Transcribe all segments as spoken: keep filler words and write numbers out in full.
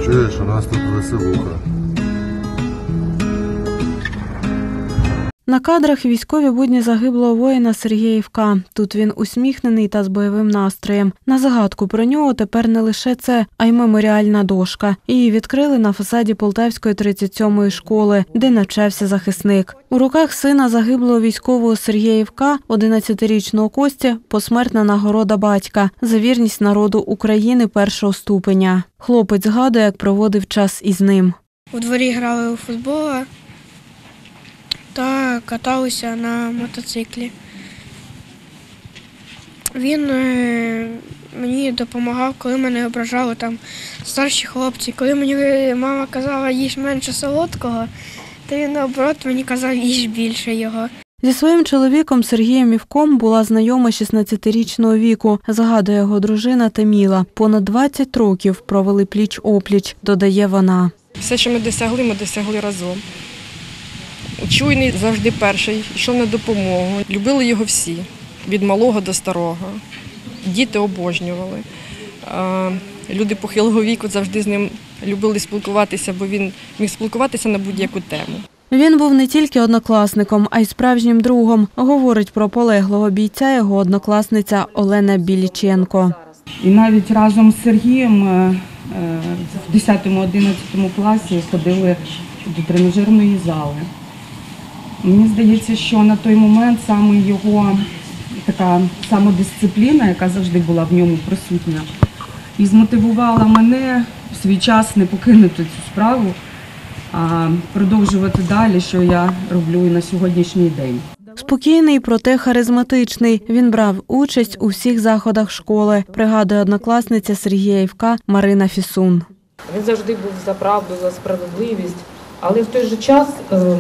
Чуєш, у нас тут веселуха. На кадрах військові будні загиблого воїна Сергія Івка. Тут він усміхнений та з бойовим настроєм. На згадку про нього тепер не лише це, а й меморіальна дошка. Її відкрили на фасаді Полтавської тридцять сьомої школи, де навчався захисник. У руках сина загиблого військового Сергія Івка, одинадцятирічного Кості, посмертна нагорода батька за вірність народу України першого ступеня. Хлопець згадує, як проводив час із ним. У дворі грали у футбол та каталися на мотоциклі. Він е, мені допомагав, коли мене ображали там старші хлопці. Коли мені мама казала, їж менше солодкого, то він, наоборот, мені казав, їж більше його. Зі своїм чоловіком Сергієм Івком була знайома шістнадцятирічного віку, згадує його дружина Таміла. Понад двадцять років провели пліч-опліч, додає вона. Все, що ми досягли, ми досягли разом. Чуйний, завжди перший, йшов на допомогу. Любили його всі, від малого до старого. Діти обожнювали. Люди похилого віку завжди з ним любили спілкуватися, бо він міг спілкуватися на будь-яку тему. Він був не тільки однокласником, а й справжнім другом, говорить про полеглого бійця його однокласниця Олена Біліченко. І навіть разом з Сергієм в десятому-одинадцятому класі ходили до тренажерної зали. Мені здається, що на той момент саме його така самодисципліна, яка завжди була в ньому присутня, і змотивувала мене в свій час не покинути цю справу, а продовжувати далі, що я роблю і на сьогоднішній день. Спокійний, проте харизматичний. Він брав участь у всіх заходах школи, пригадує однокласниця Сергія Івка Марина Фісун. Він завжди був за правду, за справедливість, але в той же час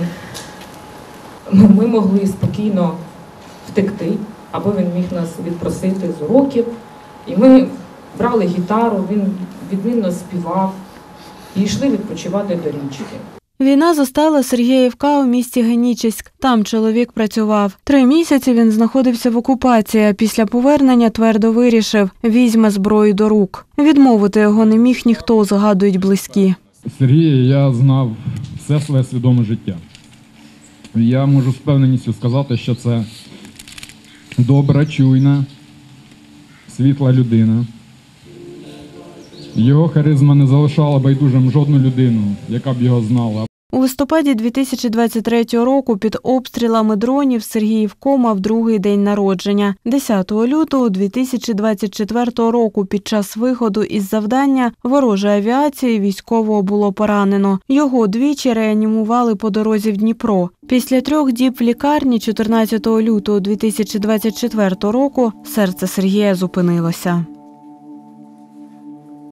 ми могли спокійно втекти, або він міг нас відпросити з уроків. І ми брали гітару, він відмінно співав і йшли відпочивати до річки. Війна застала Сергія Івка у місті Генічеськ. Там чоловік працював. Три місяці він знаходився в окупації, а після повернення твердо вирішив – візьме зброю до рук. Відмовити його не міг ніхто, згадують близькі. Сергія я знав все своє свідоме життя. Я можу з впевненістю сказати, що це добра, чуйна, світла людина. Його харизма не залишала байдужим жодну людину, яка б його знала. У листопаді дві тисячі двадцять третього року під обстрілами дронів Сергій Івко мав другий день народження. десятого лютого дві тисячі двадцять четвертого року під час виходу із завдання ворожої авіації військового було поранено. Його двічі реанімували по дорозі в Дніпро. Після трьох діб в лікарні чотирнадцятого лютого дві тисячі двадцять четвертого року серце Сергія зупинилося.